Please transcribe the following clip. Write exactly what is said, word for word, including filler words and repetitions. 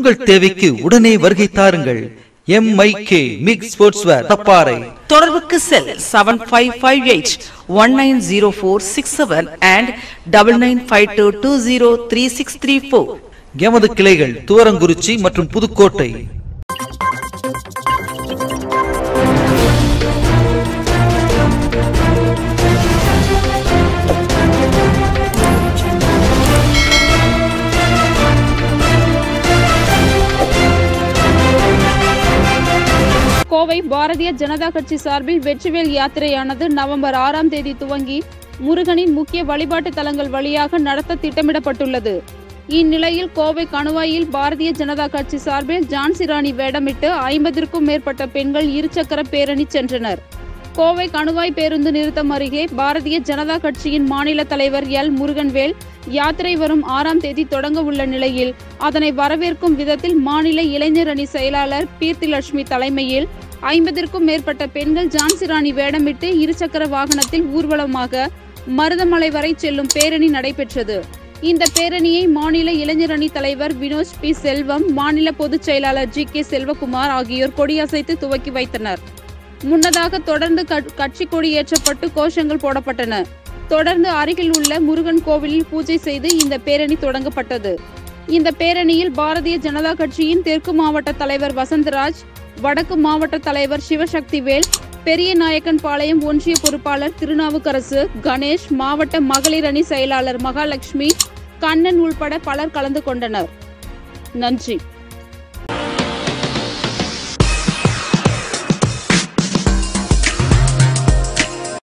உங்கள் தேவைக்கு உடனே வருகை தாருங்கள். M I K mix sportswear தப்பாறை. தொடர்புக்கு cell seven five five eight one nine zero four six seven and nine nine five two two zero three six three four. எமது கிளைகள் துவரங்குறிச்சி மற்றும் புதுக்கோட்டை. கோவை பாரதிய ஜனதா கட்சி சார்பில் வெற்றிவேல் யாத்திரையானது நவம்பர் ஆறாம் தேதி துவங்கி முருகனின் முக்கிய வழிபாட்டு தலங்கள் வழியாக நடத்த திட்டமிடப்பட்டுள்ளது. இந்நிலையில் கோவை கணுவாயில் பாரதிய ஜனதா கட்சி சார்பில் ஜான்சி ராணி வேடமிட்டு ஐம்பதிற்கும் மேற்பட்ட பெண்கள் இருசக்கர பேரணி சென்றனர். கோவை கணுவாய் பேருந்து நிறுத்தம் அருகே பாரதிய ஜனதா கட்சியின் மாநில தலைவர் எல் முருகன்வேல் யாத்திரை வரும் ஆறாம் தேதி தொடங்க உள்ள நிலையில் அதனை வரவேற்கும் விதத்தில் மாநில இளைஞர் அணி செயலாளர் கீர்த்திலட்சுமி தலைமையில் ஐம்பதிற்கும் மேற்பட்ட பெண்கள் ஜான்சி ராணி வேடமிட்டு இருசக்கர வாகனத்தில் ஊர்வலமாக மருதமலை வரை செல்லும் பேரணி நடைபெற்றது. இந்த பேரணியை மாநில இளைஞர் அணி தலைவர் வினோஜ் பி செல்வம், மாநில பொதுச் செயலாளர் ஜி கே செல்வகுமார் ஆகியோர் கொடியசைத்து துவக்கி வைத்தனர். முன்னதாக தொடர்ந்து கட்சி கொடியேற்றப்பட்டு கோஷங்கள் போடப்பட்டன. தொடர்ந்து அருகில் உள்ள முருகன் கோவிலில் பூஜை செய்து இந்த பேரணி தொடங்கப்பட்டது. இந்த பேரணியில் பாரதிய ஜனதா கட்சியின் தெற்கு மாவட்ட தலைவர் வசந்தராஜ், வடக்கு மாவட்ட தலைவர் சிவசக்திவேல், பெரிய நாயக்கன் பாளையம் ஒன்றிய பொறுப்பாளர் திருநாவுக்கரசு, கணேஷ், மாவட்ட மகளிர் அணி செயலாளர் மகாலட்சுமி, கண்ணன் உள்பட பலர் கலந்து கொண்டனர். நன்றி.